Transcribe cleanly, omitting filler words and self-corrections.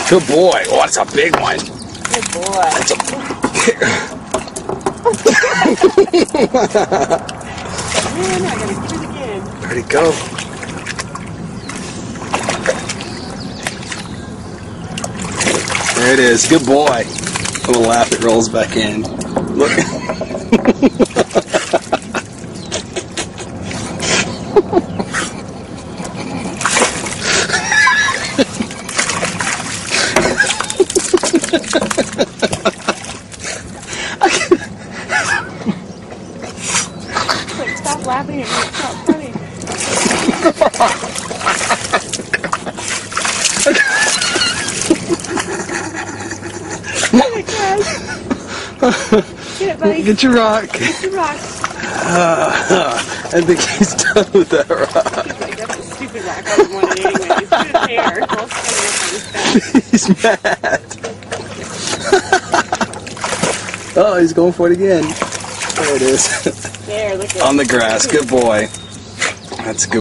Good boy. Oh, that's a big one. Good boy. That's a big... Man, I gotta get it again. Where'd he go? There it is. Good boy. I'm gonna laugh. It rolls back in. Look. Like, stop laughing at me. It's not funny. Oh my gosh. Get it, buddy. Get your rock. Get your rock. I think he's done with that rock. He's like, that's a stupid rock. I don't want it anyway. It's his hair. It's all coming up on his back. He's mad. Oh, he's going for it again. There it is. There, look at it. On the grass. Good boy. That's good.